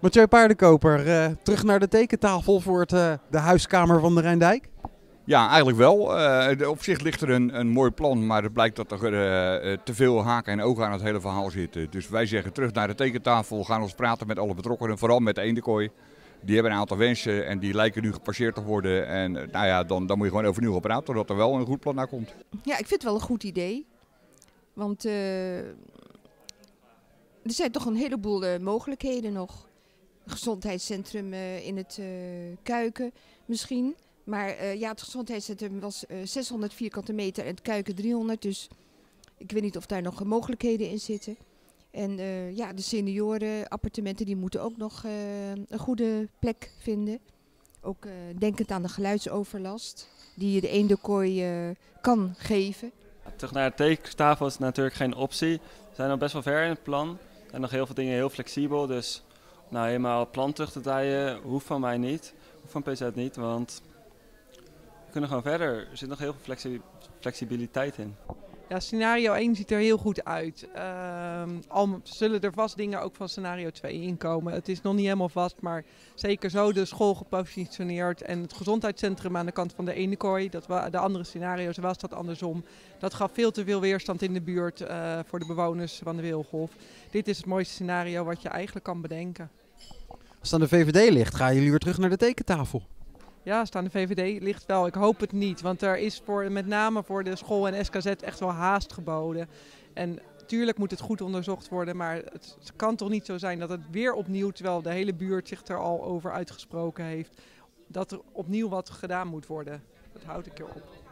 Mathieu Paardenkoper, terug naar de tekentafel voor de huiskamer van de Rijndijk? Ja, eigenlijk wel. Op zich ligt er een mooi plan, maar het blijkt dat er te veel haken en ogen aan het hele verhaal zitten. Dus wij zeggen terug naar de tekentafel, gaan ons praten met alle betrokkenen, vooral met de eendenkooi. Die hebben een aantal wensen en die lijken nu gepasseerd te worden. En nou ja, dan moet je gewoon overnieuw gaan praten, totdat er wel een goed plan naar komt. Ja, ik vind het wel een goed idee. Want er zijn toch een heleboel mogelijkheden nog. Een gezondheidscentrum in het Kuiken misschien. Maar ja, het gezondheidscentrum was 600 vierkante meter en het Kuiken 300. Dus ik weet niet of daar nog mogelijkheden in zitten. En ja, de seniorenappartementen die moeten ook nog een goede plek vinden. Ook denkend aan de geluidsoverlast die de eendenkooi kan geven. Terug naar de tekentafel is natuurlijk geen optie. We zijn al best wel ver in het plan. Er zijn nog heel veel dingen heel flexibel. Dus nou, helemaal het plan terug te draaien hoeft van mij niet. Hoeft van PZ niet, want we kunnen gewoon verder. Er zit nog heel veel flexibiliteit in. Ja, scenario 1 ziet er heel goed uit. Al zullen er vast dingen ook van scenario 2 inkomen. Het is nog niet helemaal vast, maar zeker zo de school gepositioneerd en het gezondheidscentrum aan de kant van de eendenkooi. De andere scenario's was dat andersom. Dat gaf veel te veel weerstand in de buurt voor de bewoners van de Wilgolf. Dit is het mooiste scenario wat je eigenlijk kan bedenken. Als het aan de VVD ligt, gaan jullie weer terug naar de tekentafel? Ja, als het aan de VVD ligt wel. Ik hoop het niet, want er is met name voor de school en SKZ echt wel haast geboden. En natuurlijk moet het goed onderzocht worden, maar het kan toch niet zo zijn dat het weer opnieuw, terwijl de hele buurt zich er al over uitgesproken heeft, dat er opnieuw wat gedaan moet worden. Dat houd ik erop.